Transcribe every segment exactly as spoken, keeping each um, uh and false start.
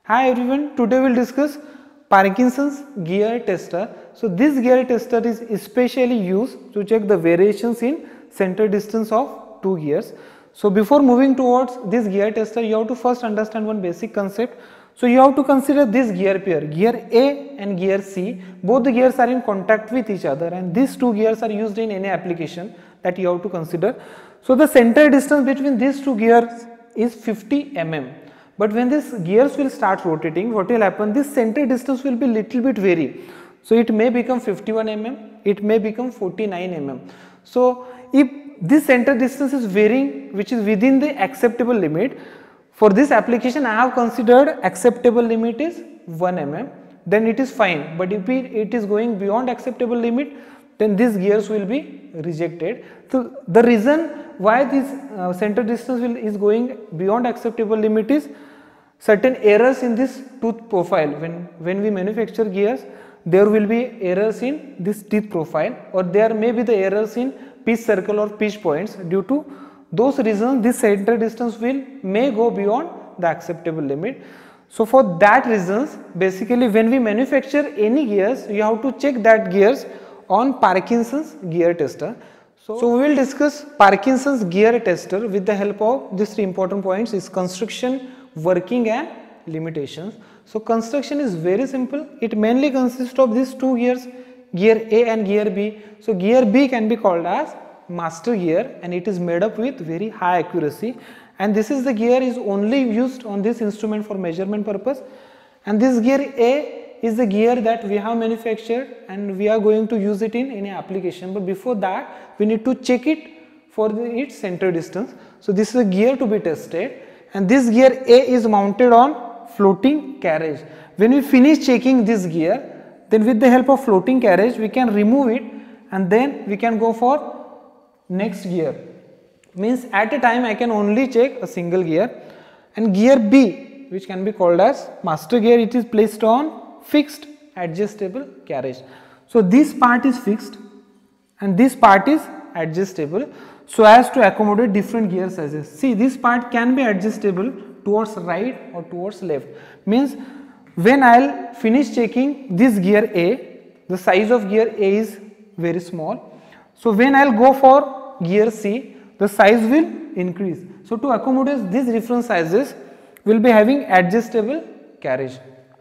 Hi everyone, today we will discuss Parkinson's gear tester. So this gear tester is especially used to check the variations in center distance of two gears. So before moving towards this gear tester, you have to first understand one basic concept. So you have to consider this gear pair, gear A and gear C. Both the gears are in contact with each other and these two gears are used in any application that you have to consider. So the center distance between these two gears is fifty millimeters. But when these gears will start rotating, what will happen? This center distance will be little bit vary. So it may become fifty-one millimeters, it may become forty-nine millimeters. So if this center distance is varying, which is within the acceptable limit, for this application I have considered acceptable limit is one millimeter, then it is fine. But if it is going beyond acceptable limit, then these gears will be rejected. So the reason why this uh, center distance will, is going beyond acceptable limit is certain errors in this tooth profile. When, when we manufacture gears, there will be errors in this teeth profile, or there may be the errors in pitch circle or pitch points. Due to those reasons, this center distance will may go beyond the acceptable limit. So for that reasons, basically when we manufacture any gears, you have to check that gears on Parkinson's gear tester. So, so we will discuss Parkinson's gear tester with the help of these three important points: is construction, working and limitations. So construction is very simple. It mainly consists of these two gears, gear A and gear B. So gear B can be called as master gear and it is made up with very high accuracy, and this is the gear is only used on this instrument for measurement purpose. And this gear A is the gear that we have manufactured and we are going to use it in any application, but before that we need to check it for the, its center distance. So this is a gear to be tested, and this gear A is mounted on floating carriage. When we finish checking this gear, then with the help of floating carriage we can remove it and then we can go for next gear. Means at a time I can only check a single gear. And gear B, which can be called as master gear, it is placed on fixed adjustable carriage. So this part is fixed and this part is adjustable so as to accommodate different gear sizes. See, this part can be adjustable towards right or towards left. Means when I will finish checking this gear A, the size of gear A is very small. So when I will go for gear C, the size will increase. So to accommodate these different sizes, we will be having adjustable carriage.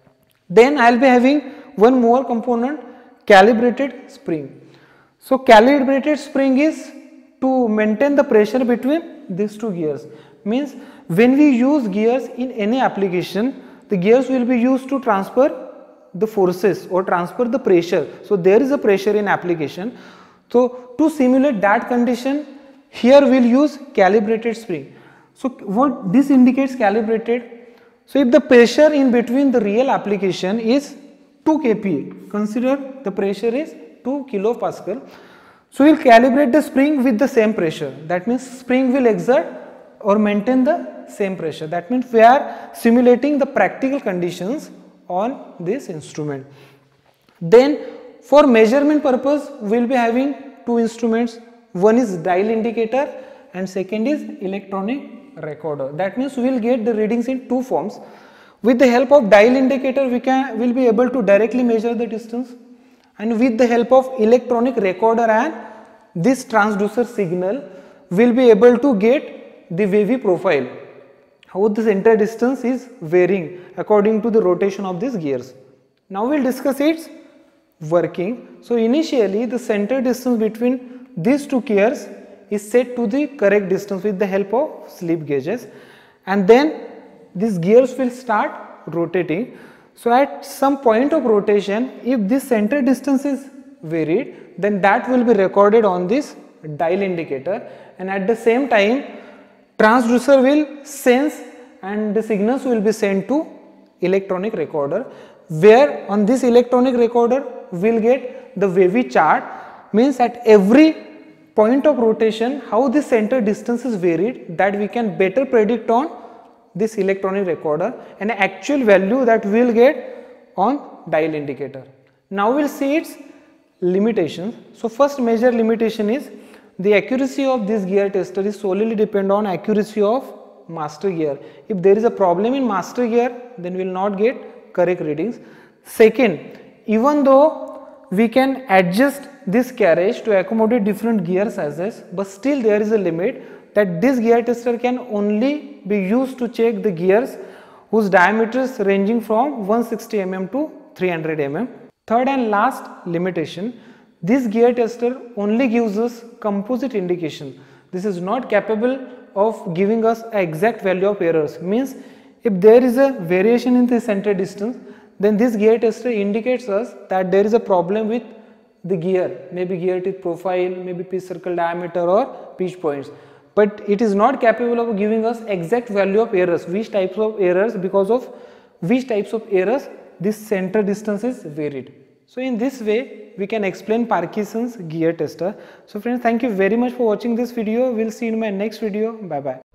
Then I will be having one more component, calibrated spring. So calibrated spring is to maintain the pressure between these two gears. Means when we use gears in any application, the gears will be used to transfer the forces or transfer the pressure. So there is a pressure in application. So to simulate that condition, here we will use calibrated spring. So what this indicates calibrated? So if the pressure in between the real application is two K P A, consider the pressure is two kilopascal. So we will calibrate the spring with the same pressure. That means spring will exert or maintain the same pressure. That means we are simulating the practical conditions on this instrument. Then for measurement purpose, we will be having two instruments. One is dial indicator and second is electronic recorder. That means we will get the readings in two forms. With the help of dial indicator, we can will be able to directly measure the distance, and with the help of electronic recorder and this transducer signal, we will be able to get the wavy profile, how the center distance is varying according to the rotation of these gears. Now we will discuss its working. So initially the center distance between these two gears is set to the correct distance with the help of slip gauges, and then these gears will start rotating. So at some point of rotation, if this center distance is varied, then that will be recorded on this dial indicator, and at the same time transducer will sense and the signals will be sent to electronic recorder, where on this electronic recorder we will get the wavy chart. Means at every point of rotation how the center distance is varied, that we can better predict on this electronic recorder, and actual value that we will get on dial indicator. Now we will see its limitations. So first major limitation is the accuracy of this gear tester is solely depend on accuracy of master gear. If there is a problem in master gear, then we will not get correct readings. Second, even though we can adjust this carriage to accommodate different gear sizes, but still there is a limit that this gear tester can only be used to check the gears whose diameters ranging from one hundred sixty millimeters to three hundred millimeters. Third and last limitation, this gear tester only gives us composite indication. This is not capable of giving us an exact value of errors. Means if there is a variation in the center distance, then this gear tester indicates us that there is a problem with the gear, maybe gear teeth profile, maybe pitch circle diameter or pitch points. But it is not capable of giving us exact value of errors, which types of errors, because of which types of errors this center distance is varied. So in this way we can explain Parkinson's gear tester. So friends, thank you very much for watching this video. We'll see you in my next video. Bye bye.